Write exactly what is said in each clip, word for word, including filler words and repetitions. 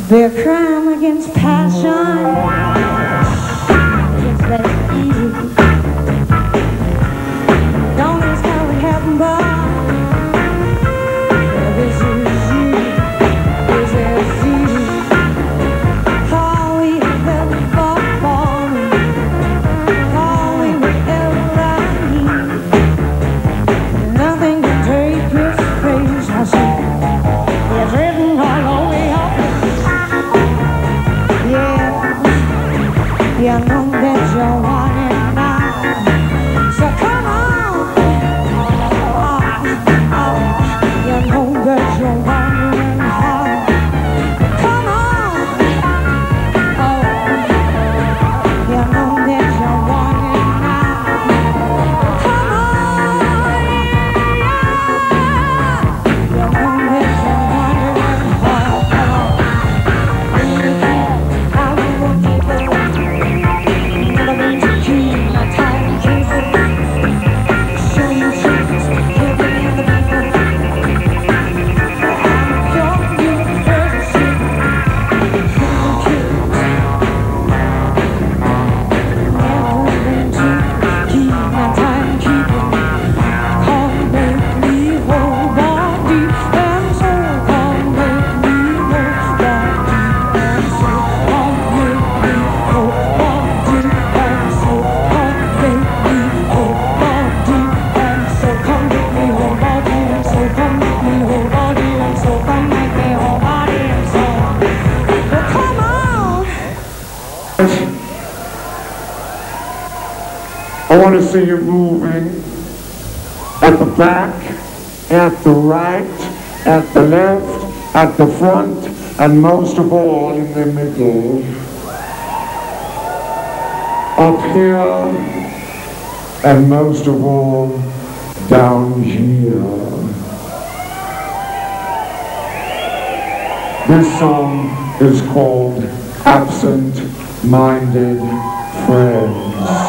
Their crime against passion, it's that easy. Don't ask how it happened, but this is you, this is you. All we have ever fought for, all we would ever need. Nothing can take this place, I say. It's written all over your face. You know that you're wanting now, so come on. Oh, oh, you know that you're wondering how. Come on. Oh, you know that you're wanting now. Come on, yeah. You know that you're wondering how. I will keep it. I want to see you moving at the back, at the right, at the left, at the front, and most of all in the middle. Up here, and most of all down here. This song is called Absent Minded Friends.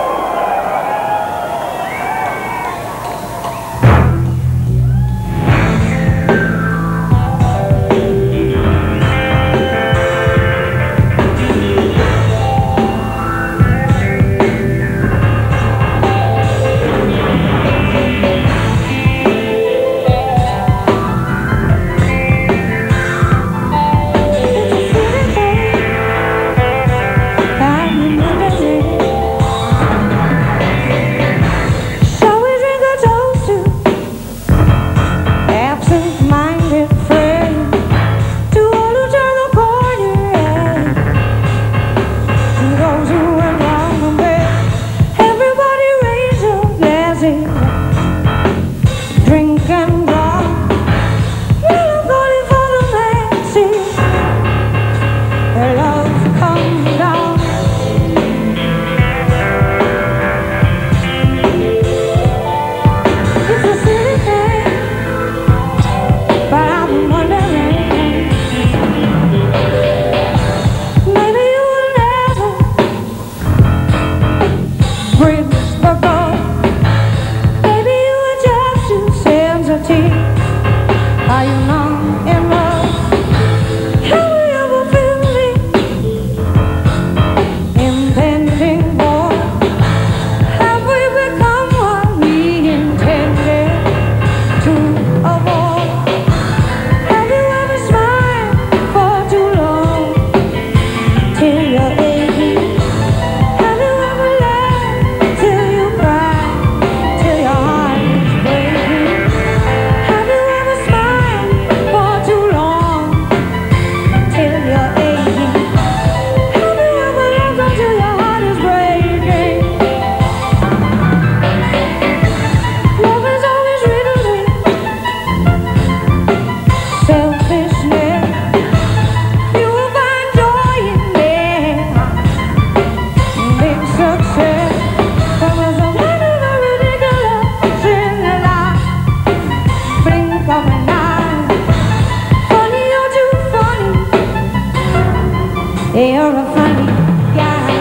You're a funny guy.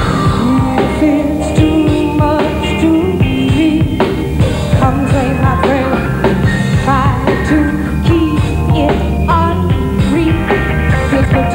If it's too much to me, come say my prayer. Try to keep it on read.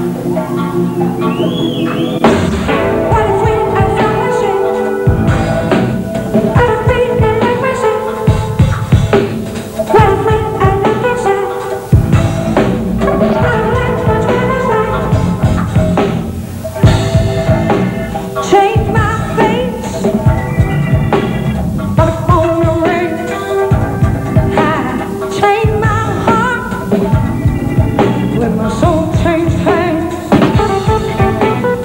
What if we are from the ship? What if we are like my ship? What if we are like my ship? What if like much when I like? Change my face, but it's on the ring. I change my heart when my soul changed hands.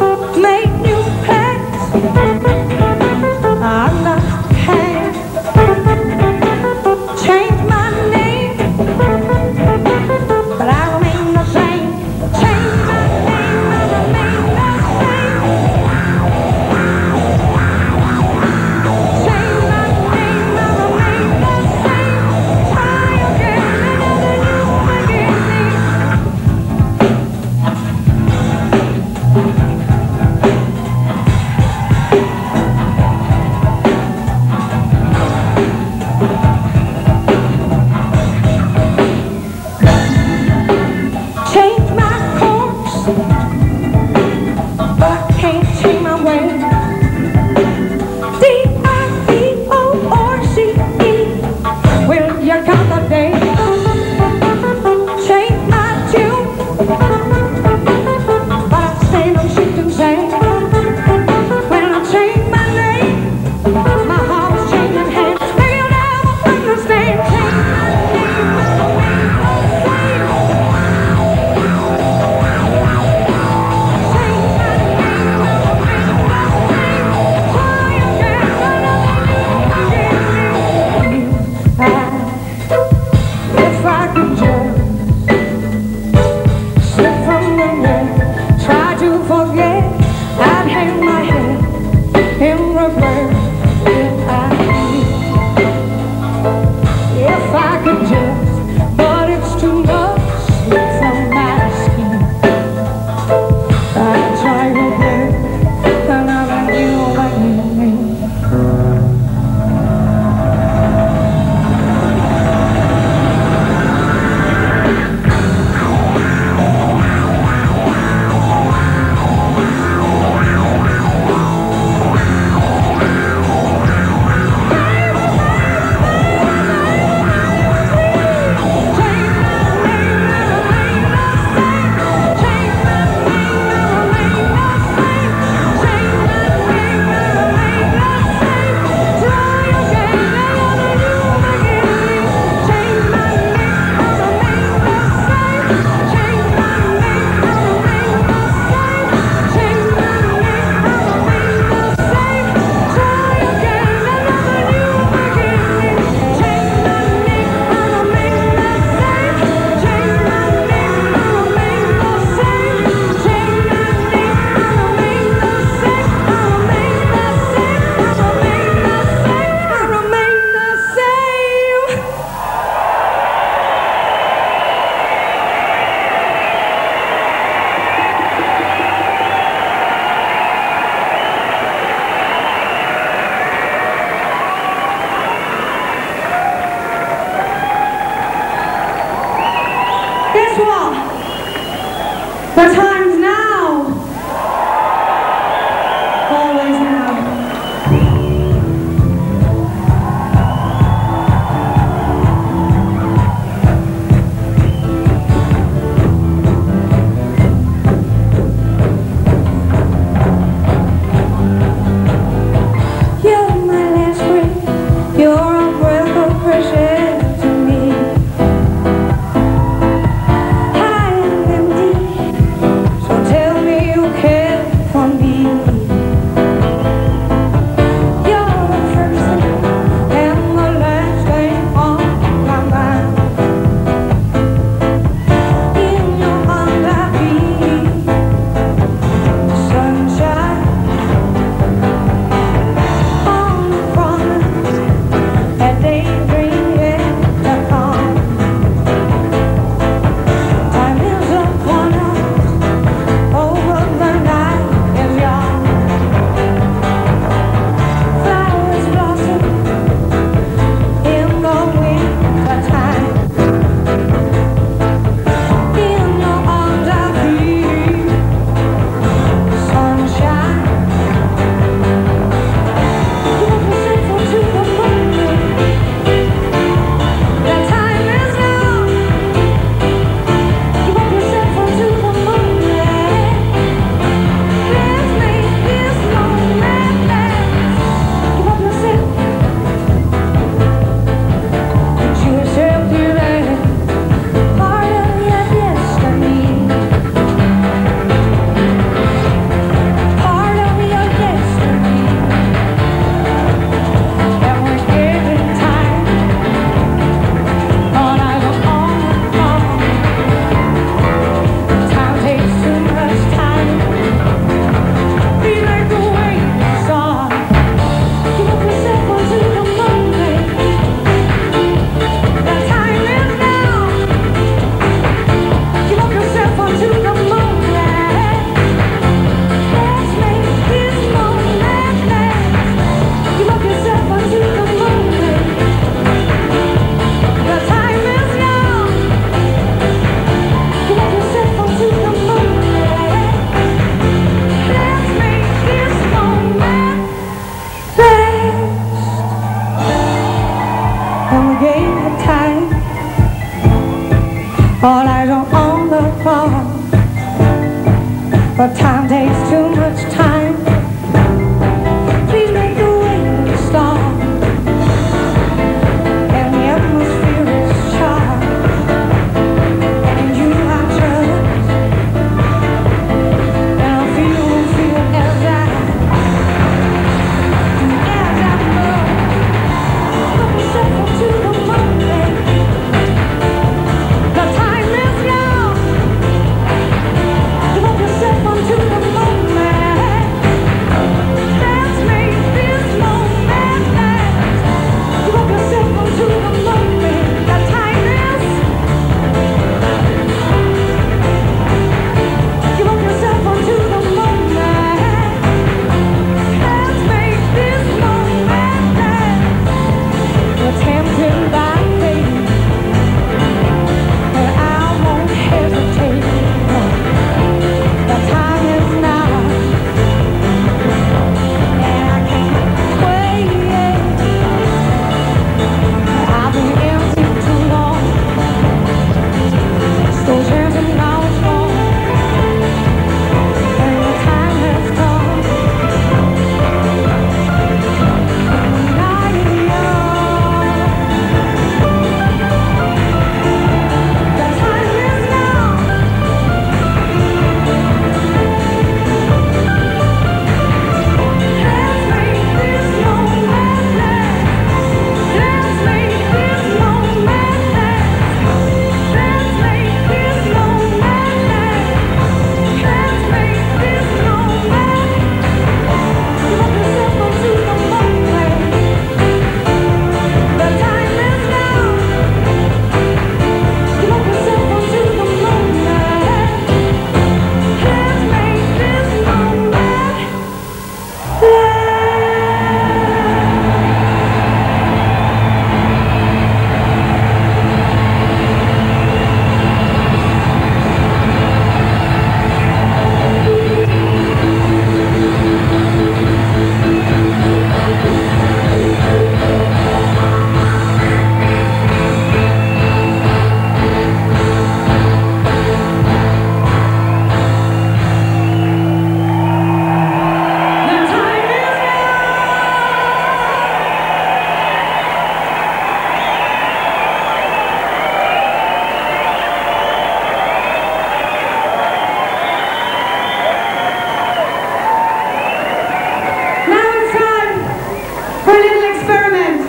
But time takes too much time. Please make the waiting stop. And the atmosphere is sharp. And you I trust. And I feel, feel as I, as I move. Put myself into the moment. The time is now. Put yourself onto the moment. Let's make this moment last. Put yourself onto the moment. The time is. Put yourself onto the moment. Let's make this moment last. You're tempted by fate, but I won't hesitate. No. The time is now, and I can't wait. I've been empty too long. Still chancing now it's gone, and the time has come. And I am young. The time is now. Let's make this moment last. Let's make this moment last. Let's make this moment last. Let's make this moment. Put yourself onto the moment. The time is now. Put yourself onto the moment. Let's make this moment last. The time is Now it's time for a little experiment.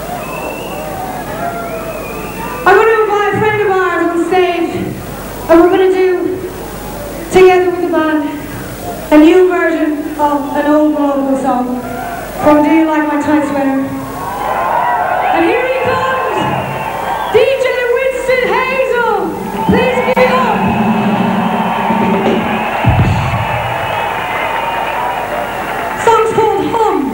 I'm going to invite a friend of ours on stage, and we're going to do, together with the band, a new version of an old Broadway song from Do You Like My Tight Sweater? And here he comes, D J Winston Hazel. Please give it up. Song's called Hum.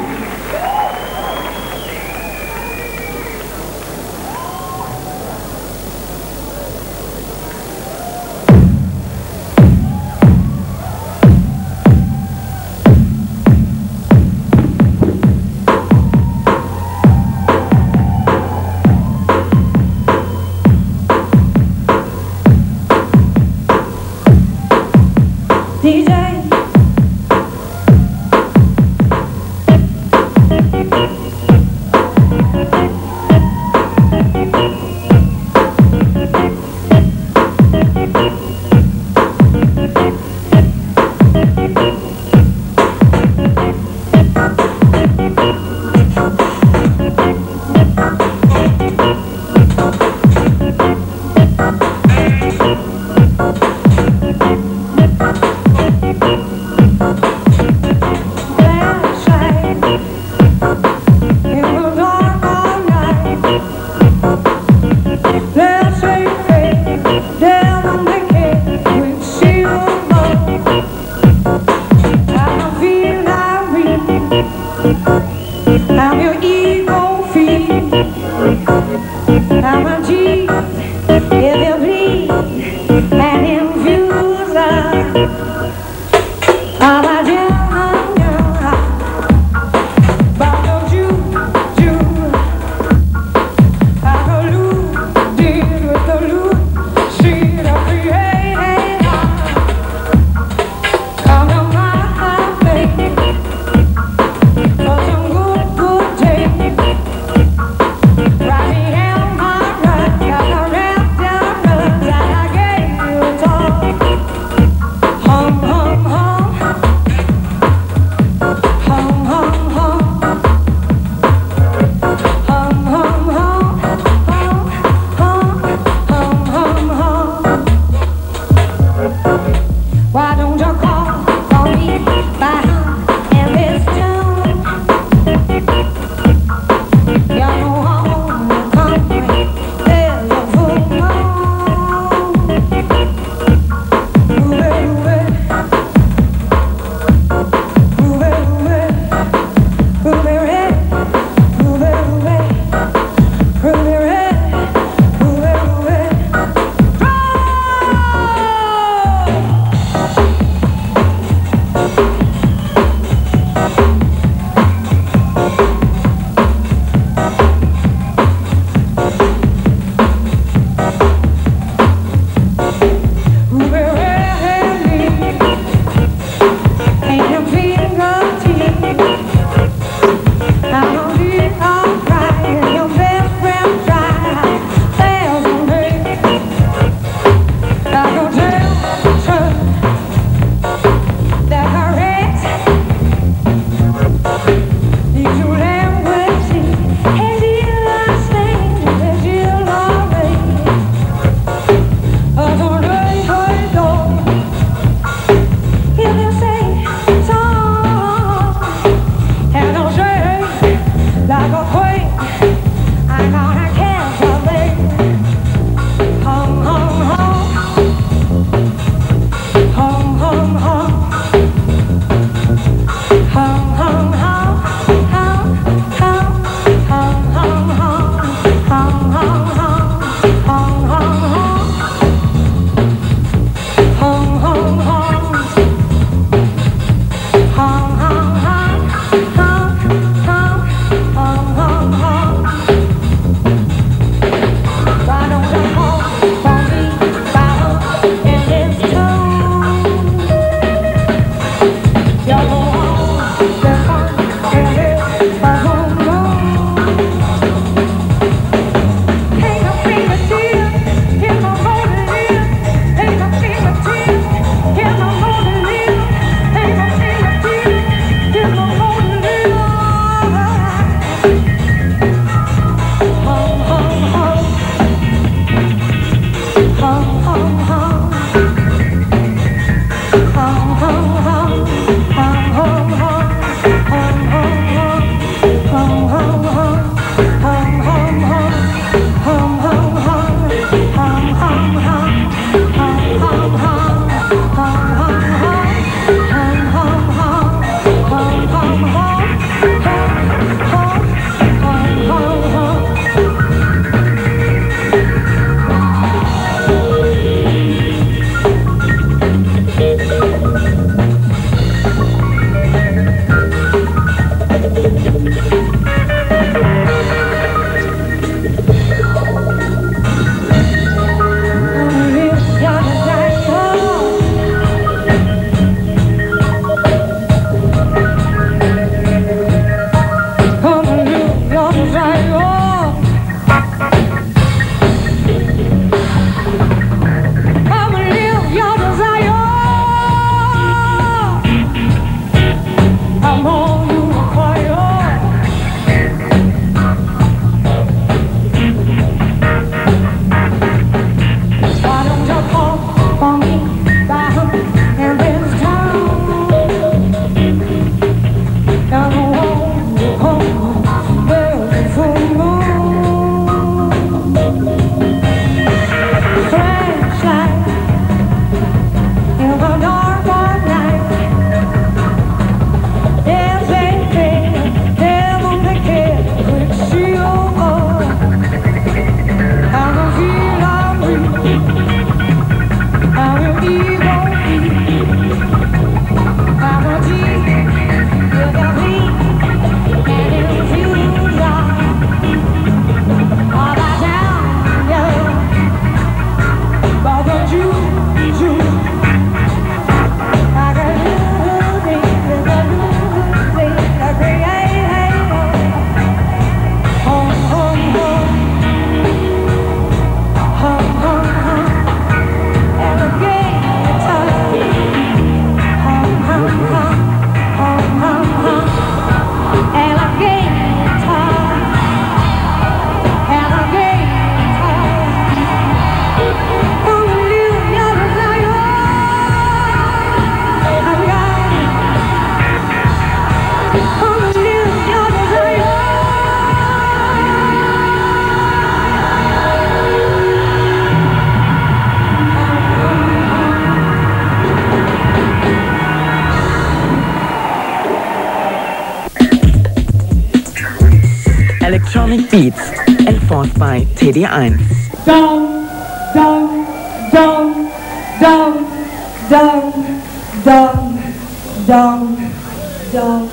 Sonic Beats, enforced by T D eins. Down, down, down, down, down, down, down, down,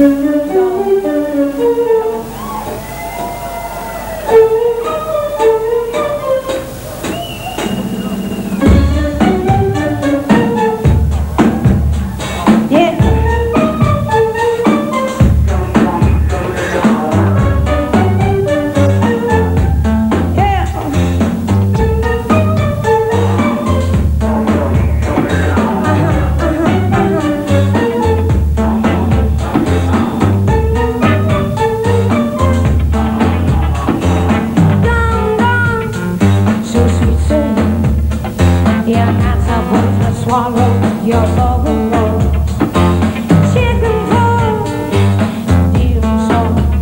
swallow your overload. Chicken roll, deal so.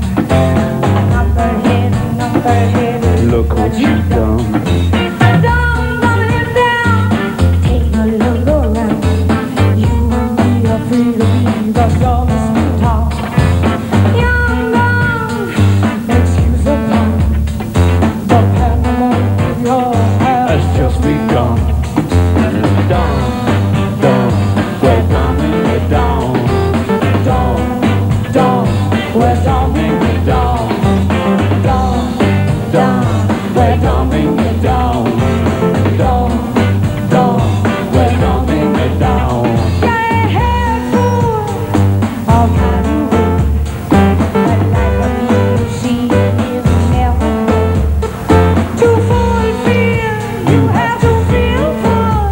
Number hit, number hit. Look what you've done. Down, run it down. Take a look around. You and me are free to be the dumbest in town. Young gun, excuse the pun. The pendulum in your hand Has just begun. Down, down, we're coming down. Down, down, we're coming down. Down, down, we're coming down. Down, down, we're coming down. Get head full of Hollywood. But like a you see is never good. To fulfill, you have to feel fun.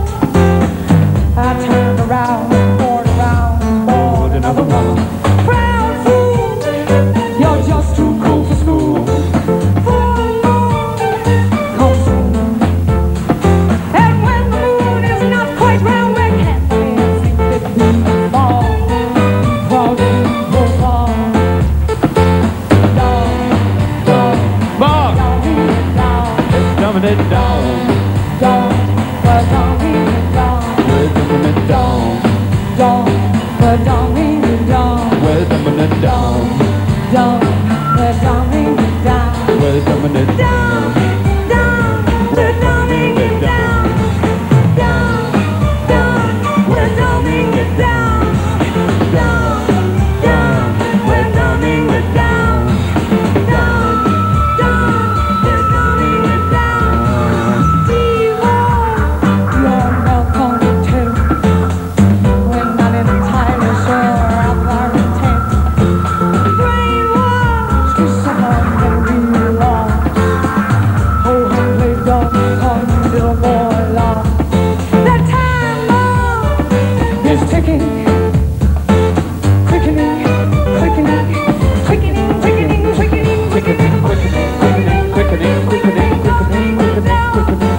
I turned around, poured around, bought another one. Proud fool, you're just too cool for school. Full moon, come soon. And when the moon is not quite round, we can't think that we fall. Proud people fall. Down, down, Mark, down, down, it's dumbing it down. down, we're dumbing it down. We're dumbing it down. Down, we're dumbing it down. We're dumbing it down. Down, we're dumbing it down. We're dumbing it Down, down. down, we're dumbing it down. Down, down, we're dumbing it down. Down, down, we're dumbing it down. Down, down, we're dumbing it down. D-Wall, you're welcome too. We're not entirely sure of our intent. Brainwashed to someone that we lost. Oh, humbly done, come little boy lost. The time bomb is ticking. Quickening, quickening, quickening, quickening, quickening, quickening, quickening, quickening, Quickening, quickening, quickening, quickening, quickening.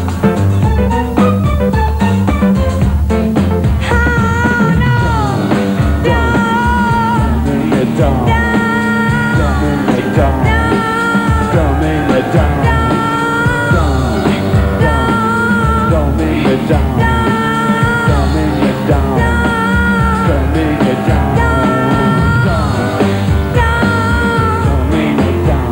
Dumbing it down. Dumbing it down. Dumbing it down. Dumbing it down. Dumbing it down. Dumbing it down. Dumbing it down.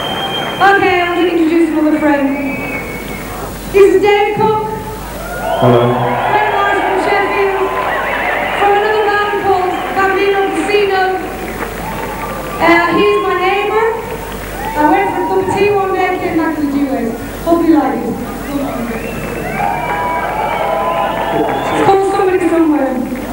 Okay, I'll introduce another friend. This is David Cook. Hello. friend of ours from Sheffield, from another band called Bambino Casino. Uh, he's my neighbour. I went for a cup of tea one day and came back to the duos. Hope you like it. It's called Somebody Somewhere.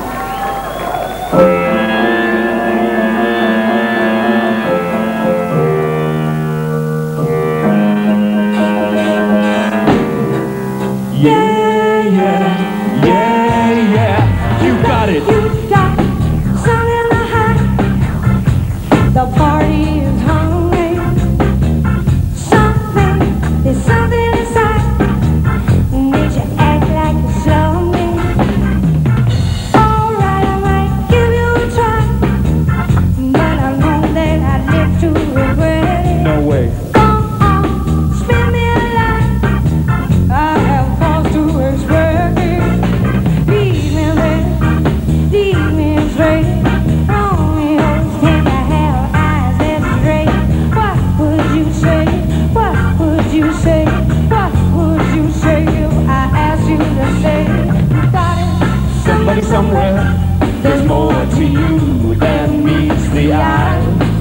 Yeah, yeah, yeah, yeah, you got it. You got sun in the hat. The party is hungry. Something, there's something inside. Makes you act like you slow me. Alright, I might give you a try, but I know that I live to regret it. No way. Go on, spin me a line. I have cause to express it. Leave me there, leave me straight. Romeo's can't have eyes that straight. What would you say? What would you say? What would you say if I asked you to say? You got it. Somebody somewhere, there's more to you than meets the eye.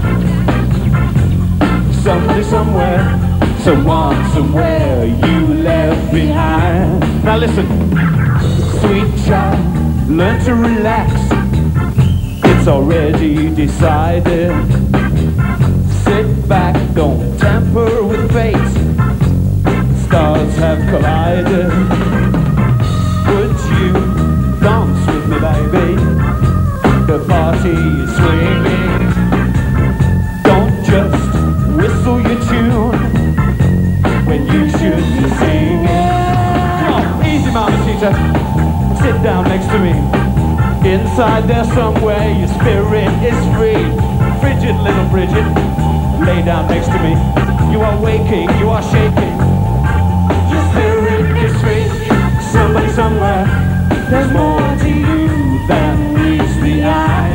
Somebody somewhere, someone somewhere you left behind. Now listen, sweet child, learn to relax. It's already decided. Sit back, don't tamper with fate. Stars have collided. Would you dance with me, baby? The party is swinging. Don't just whistle your tune when you should be singing. Come on, easy, Mama Cheetah. Sit down next to me. Inside there somewhere, your spirit is free. Frigid little Bridget, lay down next to me. You are waking, you are shaking. Your spirit is free. Somebody somewhere, there's more to you than meets the eye.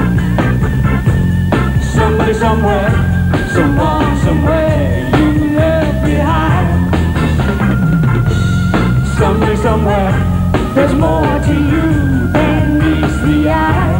Somebody somewhere, someone somewhere you left behind. Somebody somewhere, there's more to you than meets the eye.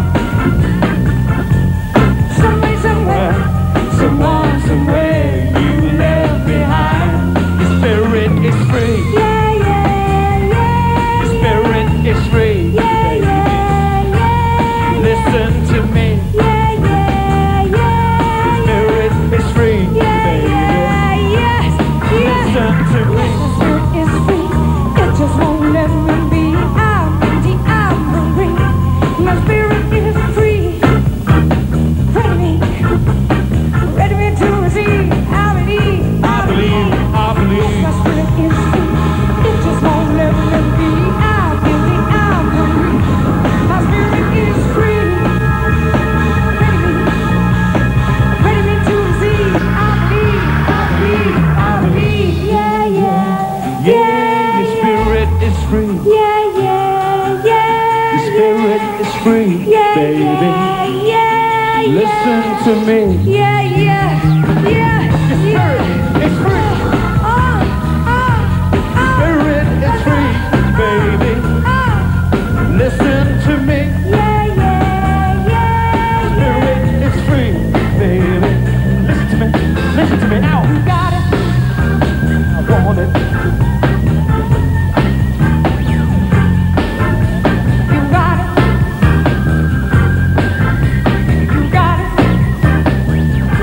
Somebody somewhere, someone somewhere you left behind. Your spirit is free. Yeah, yeah, yeah. Your spirit is free. Yeah, yeah, yeah. Listen to me. Yeah, yeah, yeah. Spirit is free, Yeah, baby. yeah, yes, yes. Listen to me. My spirit is free. It just won't let me be. I'm empty, I'm hungry. My spirit is free. Ready me, ready me to receive. I believe, I believe, I believe. my spirit is free. It just won't let me be. I'm empty, I'm hungry. My spirit is free. Ready me, ready me to receive. I believe, I believe, I believe. Yeah, yeah, Yeah, your spirit is free. yeah, yeah, yeah. Your spirit is free, Yeah, baby. yeah, yeah, yeah. Listen to me. Yeah, yeah, yeah. Your spirit is free. Oh, oh, oh, Spirit is free, baby. oh. Listen to me. Yeah, yeah, yeah. Spirit is free, baby. Listen to me. Listen to me now. You got it. I want it. You got it. You got it.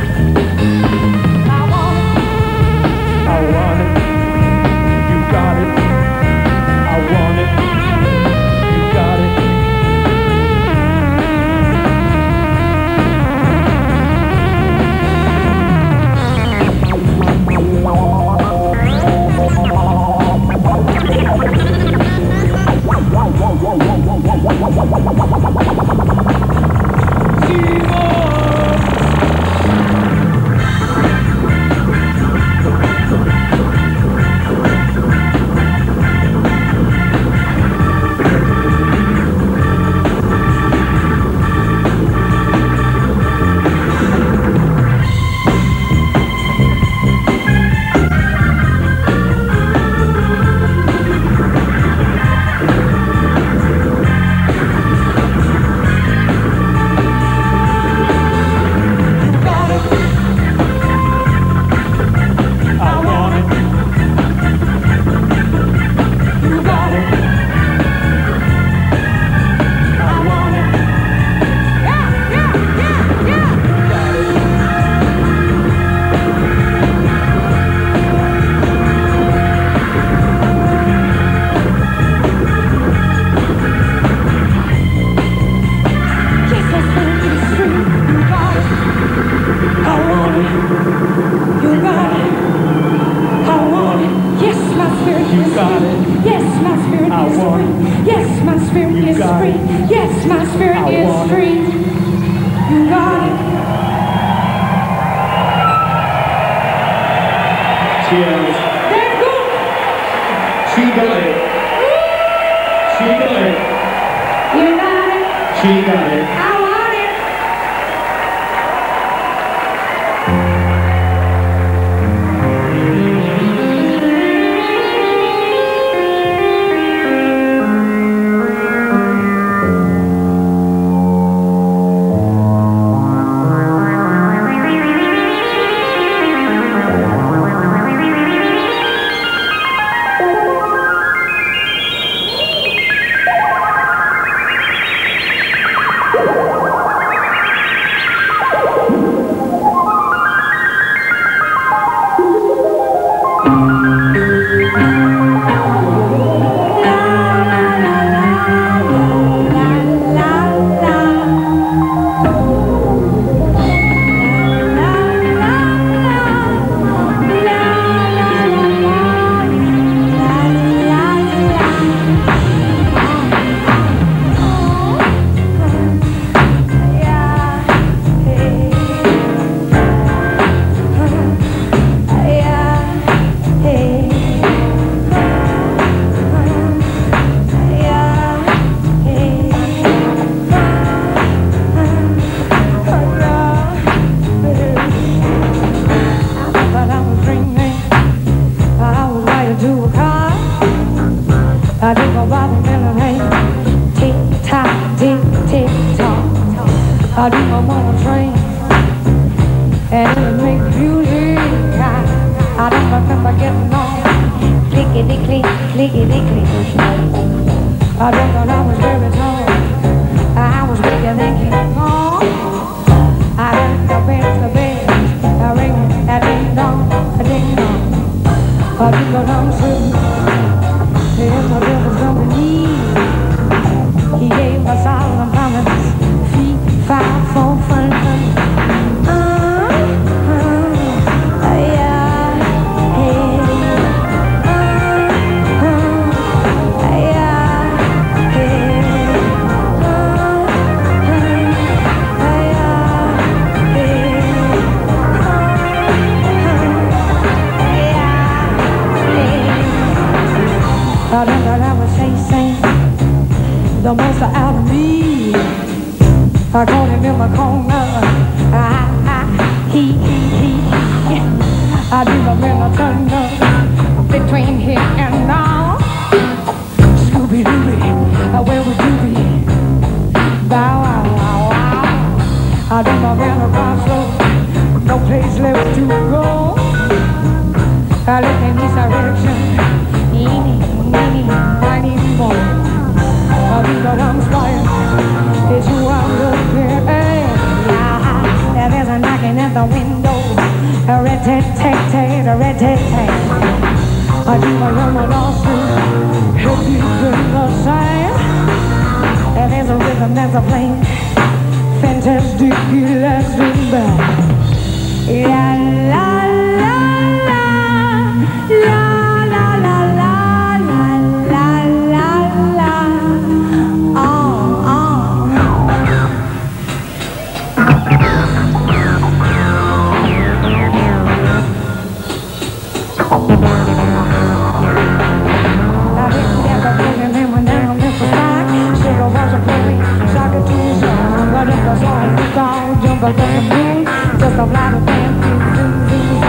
want it. Yes, my spirit You is got free. it. Yes, my spirit I is want it. free. You got it. Cheers. That's good. She got it. She got it. You got it. She got it. I want it. I think about the melody, tick tock, tick tick tock. I do my mama train, and it makes you leave. I don't remember getting on, clickety click, clickety click. I think that I was very tall, I was bigger than King Kong. I heard the bells, the bells, I ring, a ding dong, a ding dong. I think that I'm sitting. If the devil's company, he gave us all the promise. Three, five, four, five, five. Uh, uh, yeah, hey. Uh, uh, yeah, hey. Uh, uh, yeah, hey. I don't know I would say, say the most out of me. I caught him in my corner. I, I, he, he, he. I do the middle turn between here and now. Scooby Dooby, where would you be? Bow wow wow wow. I do the middle crossroad, no place left to go. I look in this direction. I need more. I think that I'm inspired. It's you I'm looking at. Yeah, there's a knocking at the window. A red tat tat tat, a red tat tat. I think I am a lost in head deep in the sand. And there's a rhythm that's a playing fantastic elastic band. La la la la la. Just a lot of things,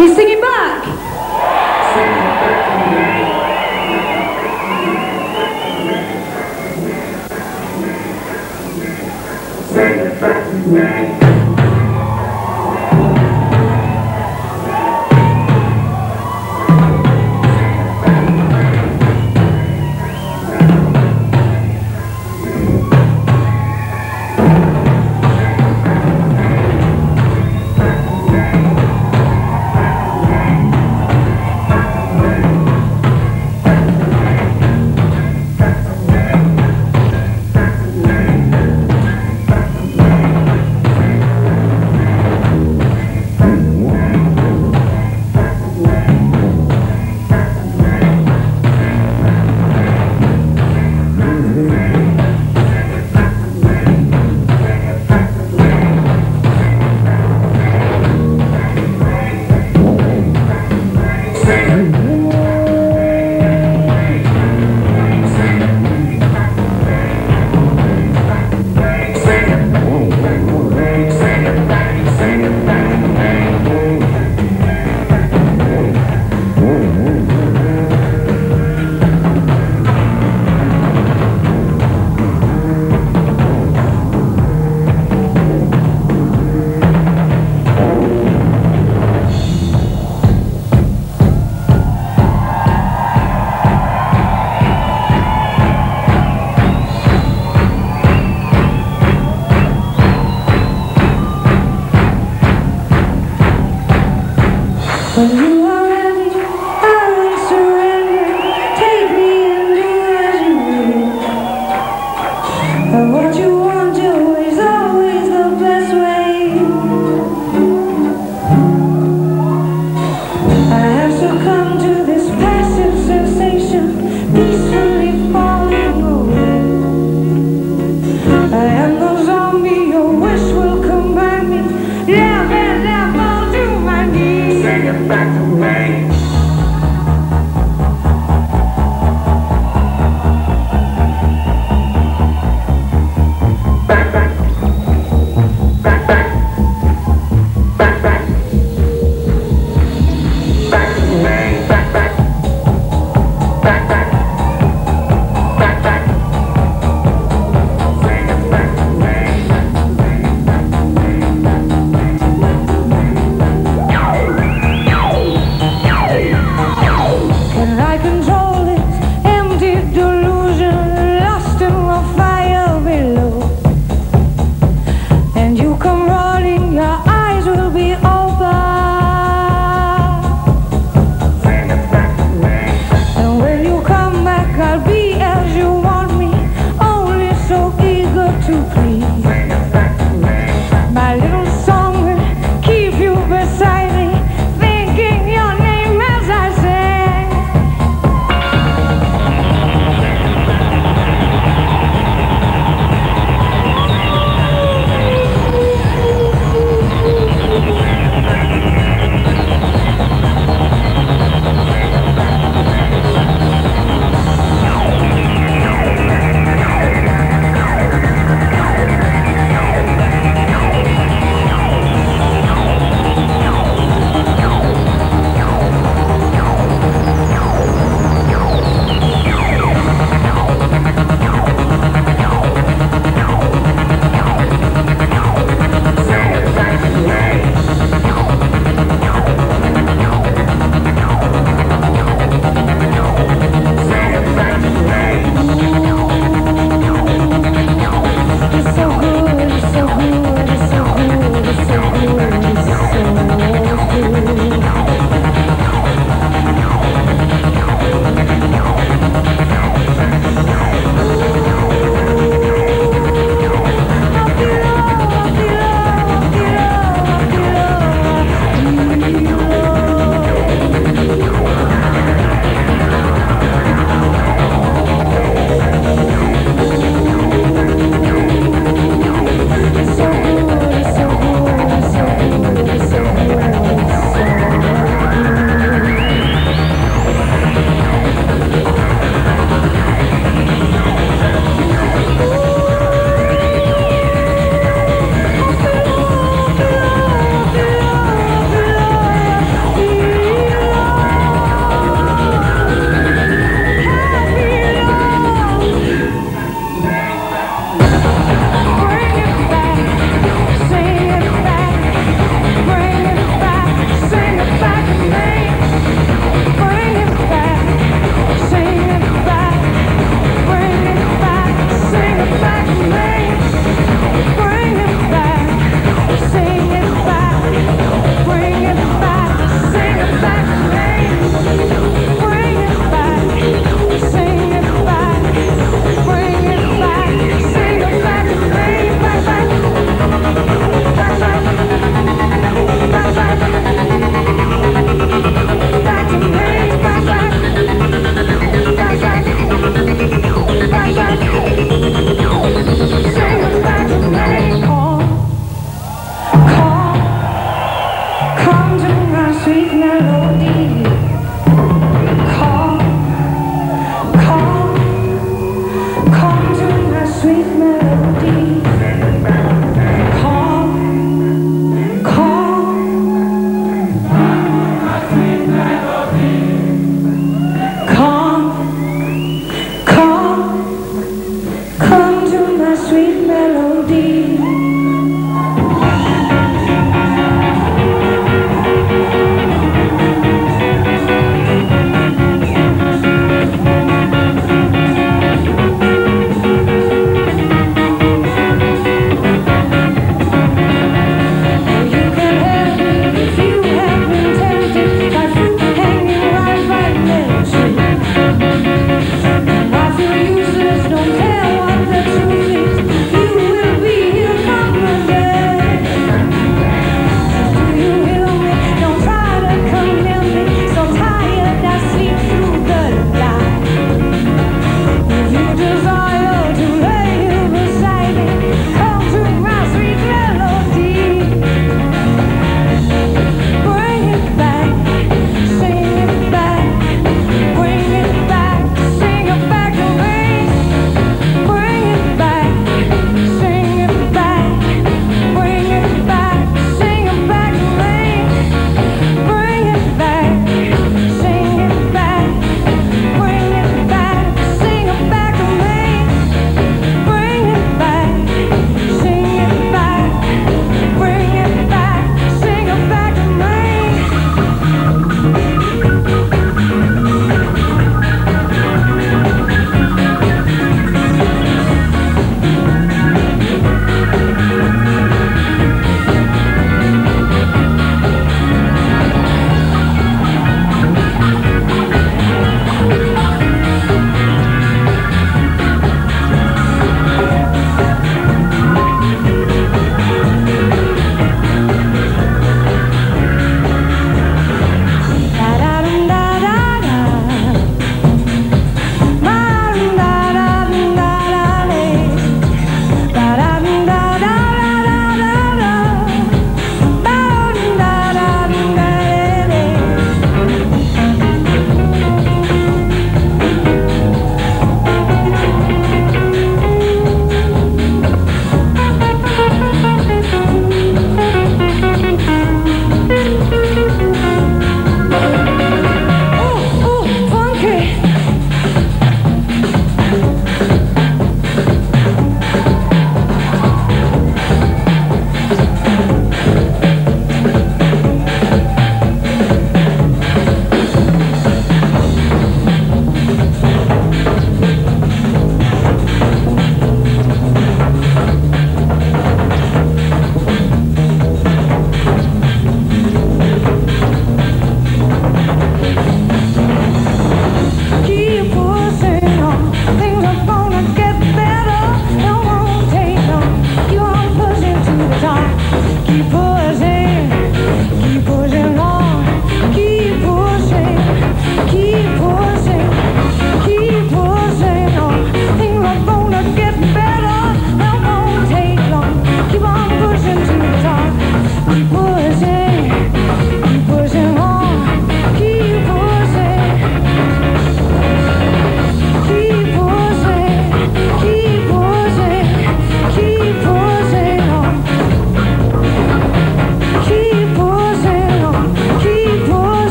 He's singing back. Sing it back to me.